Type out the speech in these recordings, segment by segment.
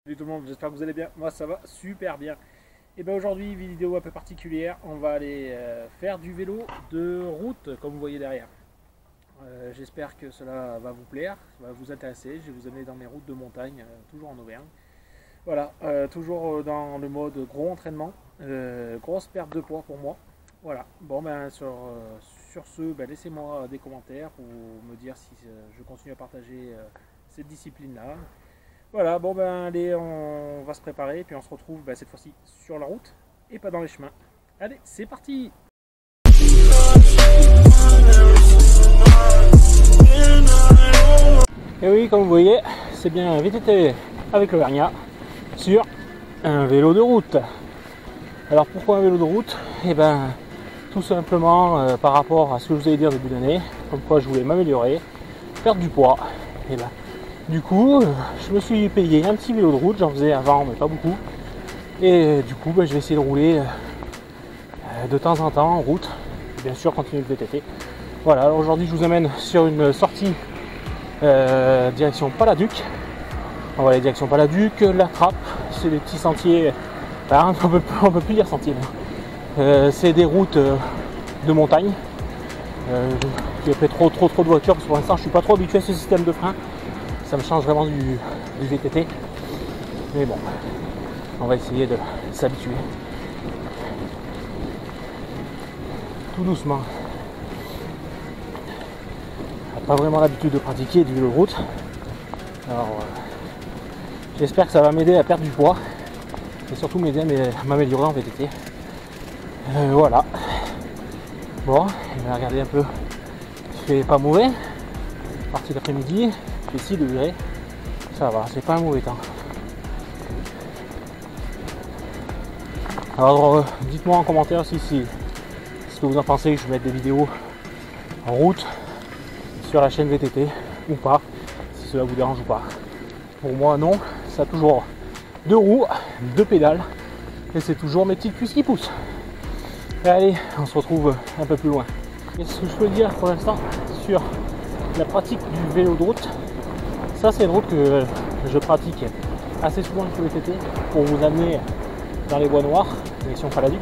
Salut tout le monde, j'espère que vous allez bien. Moi ça va super bien. Et bien aujourd'hui, vidéo un peu particulière, on va aller faire du vélo de route comme vous voyez derrière. J'espère que cela va vous plaire, va vous intéresser. Je vais vous amener dans mes routes de montagne, toujours en Auvergne. Voilà, toujours dans le mode gros entraînement, grosse perte de poids pour moi. Voilà, bon ben sur ce, ben, laissez-moi des commentaires pour me dire si je continue à partager cette discipline-là. Voilà, bon ben allez, on va se préparer et puis on se retrouve ben, cette fois-ci sur la route et pas dans les chemins. Allez, c'est parti! Et oui, comme vous voyez, c'est bien un VTT avec l'Auvergnat sur un vélo de route. Alors pourquoi un vélo de route? Eh ben tout simplement par rapport à ce que je vous ai dit au début d'année, comme quoi je voulais m'améliorer, perdre du poids. Et ben du coup, je me suis payé un petit vélo de route, j'en faisais avant mais pas beaucoup. Et du coup, ben, je vais essayer de rouler de temps en temps en route, et bien sûr continuer le VTT. Voilà, alors aujourd'hui je vous amène sur une sortie direction Paladuc. On va aller direction Paladuc, la Trappe, c'est des petits sentiers, ben, on peut plus dire sentiers, c'est des routes de montagne. J'ai fait trop de voitures parce que pour l'instant je suis pas trop habitué à ce système de frein. Ça me change vraiment du VTT. Mais bon, on va essayer de s'habituer. Tout doucement. On n'a pas vraiment l'habitude de pratiquer du vélo de route. Alors j'espère que ça va m'aider à perdre du poids. Et surtout m'aider à m'améliorer en VTT. Voilà. Bon, on va regarder un peu. Il fait pas mauvais. Partie d'après-midi. Il fait 6 degrés, ça va, c'est pas un mauvais temps. Alors dites-moi en commentaire si ce que vous en pensez que je mette des vidéos en route sur la chaîne VTT ou pas, si cela vous dérange ou pas. Pour moi non, ça a toujours 2 roues, 2 pédales et c'est toujours mes petites cuisses qui poussent. Allez, on se retrouve un peu plus loin. Et ce que je peux dire pour l'instant sur la pratique du vélo de route, ça c'est une route que je pratique assez souvent sur le VTT pour vous amener dans les bois noirs, direction Paladuc.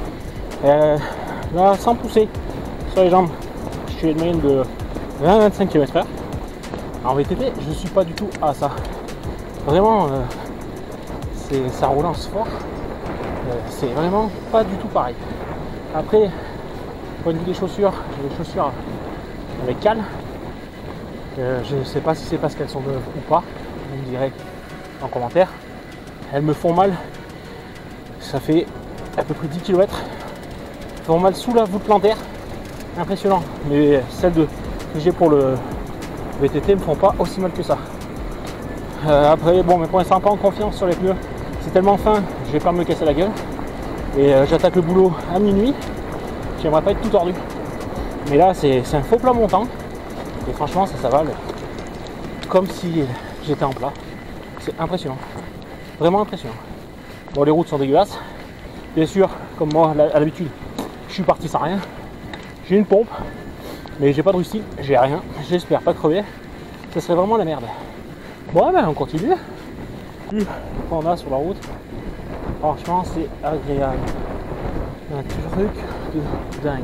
Là, sans pousser sur les jambes, je suis à une moyenne de 20-25 km/h. En VTT, je ne suis pas du tout à ça. Vraiment, ça relance fort. C'est vraiment pas du tout pareil. Après, point de vue des chaussures, j'ai des chaussures avec cale. Je ne sais pas si c'est parce qu'elles sont neuves ou pas, vous me direz en commentaire. Elles me font mal, ça fait à peu près 10 km. Elles font mal sous la voûte plantaire, impressionnant. Mais celles que j'ai pour le VTT me font pas aussi mal que ça. Après, bon, mais pour l'instant, pas en confiance sur les pneus. C'est tellement fin, je vais pas me casser la gueule. Et j'attaque le boulot à minuit, j'aimerais pas être tout tordu. Mais là, c'est un faux plat montant. Et franchement, ça va comme si j'étais en plat. C'est impressionnant. Vraiment impressionnant. Bon, les routes sont dégueulasses. Bien sûr, comme moi, à l'habitude, je suis parti sans rien. J'ai une pompe, mais j'ai pas de russie, j'ai rien. J'espère pas crever. Ça serait vraiment la merde. Bon, ben, on continue. Plus qu'on a sur la route, franchement, c'est agréable. Un truc de dingue.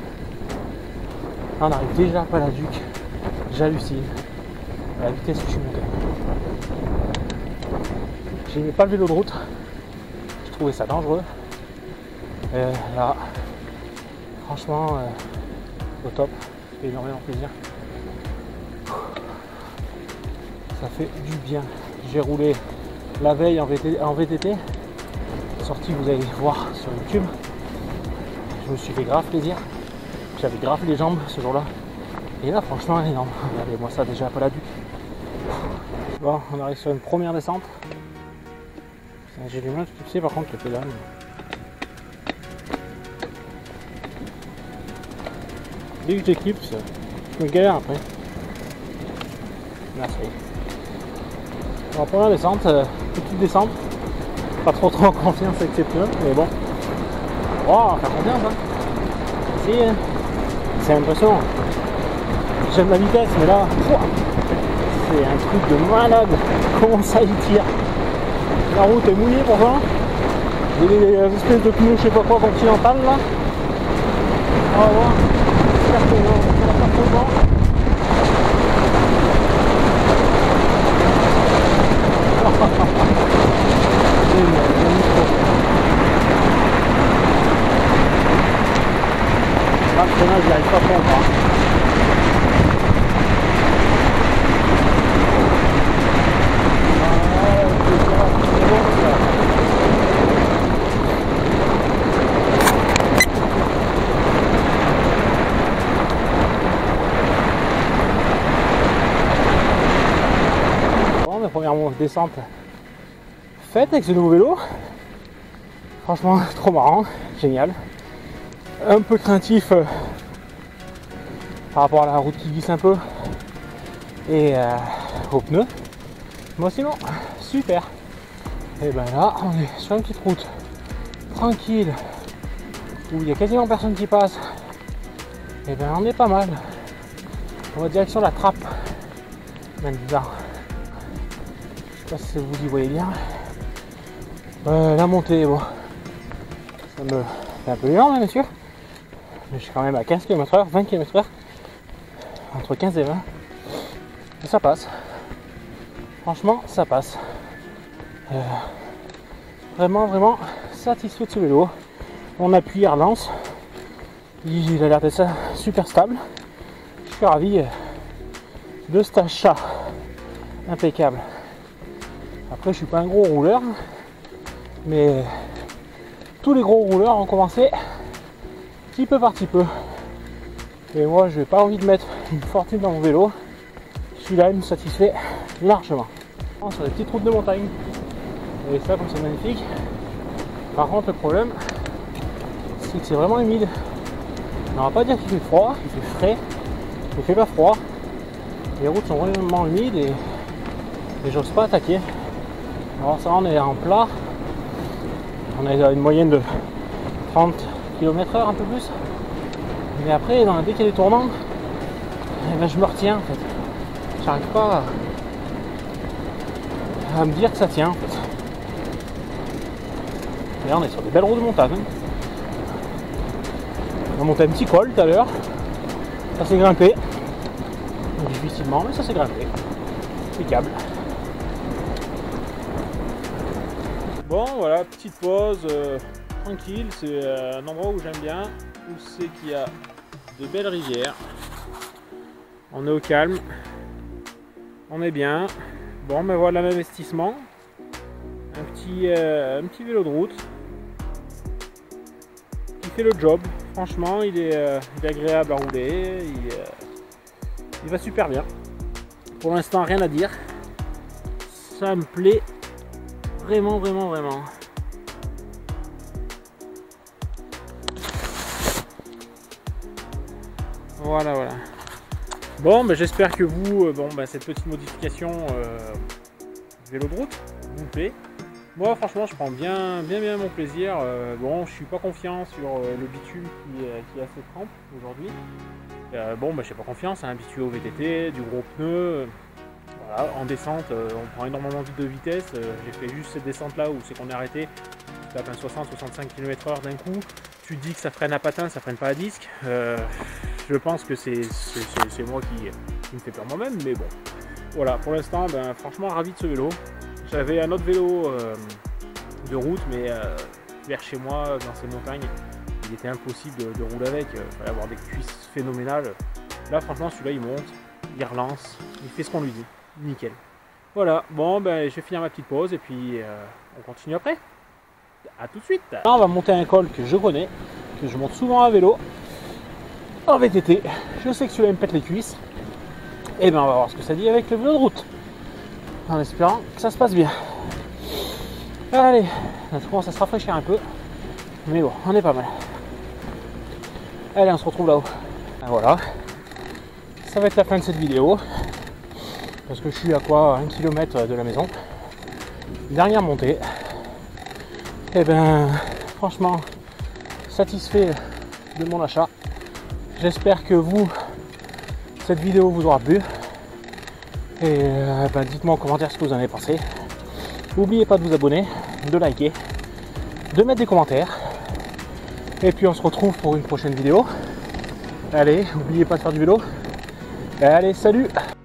On arrive déjà à Paladuc. J'hallucine à la vitesse que je suis monté. J'aimais pas le vélo de route, je trouvais ça dangereux. Là, franchement, au top, ça fait énormément plaisir. Ça fait du bien. J'ai roulé la veille en VTT, sortie vous allez voir sur YouTube. Je me suis fait grave plaisir. J'avais grave les jambes ce jour-là. Et là, franchement, énorme. Regardez-moi ça déjà à Paladuc. Bon, on arrive sur une première descente. J'ai du mal à pousser par contre le pédale. Dès que j'éclipse, je me galère après. Là, ça y est. Alors, première descente, petite descente. Pas trop en confiance avec ces pneus, mais bon. Oh, faire confiance, hein. C'est impressionnant. J'aime la vitesse, mais là, c'est un truc de malade. Comment ça il tire? La route est mouillée pourtant. Il y a des espèces de pneus, je sais pas quoi, continental là. On va voir. J'espère qu'on va pas trop le vent. Ah, le freinage, j'y arrive pas trop encore. Bon, ma première descente faite avec ce nouveau vélo. Franchement, trop marrant, génial. Un peu craintif par rapport à la route qui glisse un peu et aux pneus. Moi sinon, super. Et ben là, on est sur une petite route tranquille où il y a quasiment personne qui passe. Et ben on est pas mal. On va direction la trappe. Maintenant, je sais pas si vous y voyez bien. La montée, bon, ça me fait un peu lent, bien sûr. Mais je suis quand même à 15 km/h, 20 km/h, entre 15 et 20. Et ça passe. Franchement, ça passe. Vraiment satisfait de ce vélo. On appuie, il relance. Il a l'air d'être super stable. Je suis ravi de cet achat. Impeccable. Après, je suis pas un gros rouleur, mais tous les gros rouleurs ont commencé petit peu par petit peu. Et moi, je n'ai pas envie de mettre une fortune dans mon vélo. Celui-là, il me satisfait largement. Sur les petites routes de montagne. Et ça, comme c'est magnifique. Par contre, le problème, c'est que c'est vraiment humide. On va pas dire qu'il fait froid, il fait frais, il fait pas froid. Les routes sont vraiment humides et j'ose pas attaquer. Alors ça, on est en plat. On a une moyenne de 30 km/h, un peu plus. Mais après, dès qu'il y a des tournants, eh ben, je me retiens en fait. J'arrive pas à me dire que ça tient en fait. Et là, on est sur des belles routes de montagne. On a monté un petit col tout à l'heure. Ça s'est grimpé. Difficilement, mais ça s'est grimpé. Impeccable. Bon, voilà, petite pause tranquille. C'est un endroit où j'aime bien. Où c'est qu'il y a de belles rivières. On est au calme. On est bien. Bon, mais voilà l'investissement. Un petit vélo de route qui fait le job. Franchement, il est agréable à rouler. Il va super bien. Pour l'instant, rien à dire. Ça me plaît vraiment. Voilà. Bon, ben, j'espère que vous, cette petite modification vélo de route vous plaît. Moi, franchement, je prends bien mon plaisir. Bon, je suis pas confiant sur le bitume qui a ses trempes aujourd'hui. J'ai pas confiance, un bitume au VTT, du gros pneu. Voilà, en descente, on prend énormément de vitesse. J'ai fait juste cette descente là où c'est qu'on est arrêté. Tu tapes un 60-65 km/h d'un coup. Tu te dis que ça freine à patin, ça freine pas à disque. Je pense que c'est moi qui me fait peur moi-même, mais bon. Voilà, pour l'instant, franchement ravi de ce vélo. J'avais un autre vélo de route, mais vers chez moi, dans ces montagnes, il était impossible de rouler avec. Il fallait avoir des cuisses phénoménales. Là, franchement, celui-là, il monte, il relance, il fait ce qu'on lui dit. Nickel. Voilà, bon, je vais finir ma petite pause et puis on continue après. A tout de suite. Là, on va monter un col que je connais, que je monte souvent à vélo, en VTT. Je sais que celui-là, il me pète les cuisses. Et on va voir ce que ça dit avec le vélo de route. En espérant que ça se passe bien. Allez, ça commence à se rafraîchir un peu. Mais bon, on est pas mal. Allez, on se retrouve là-haut. Voilà. Ça va être la fin de cette vidéo. Parce que je suis à quoi 1 km de la maison. Dernière montée. Et franchement, satisfait de mon achat. J'espère que cette vidéo vous aura plu. Et dites-moi en commentaire ce que vous en avez pensé. N'oubliez pas de vous abonner, de liker, de mettre des commentaires. Et puis on se retrouve pour une prochaine vidéo. Allez, n'oubliez pas de faire du vélo. Allez, salut!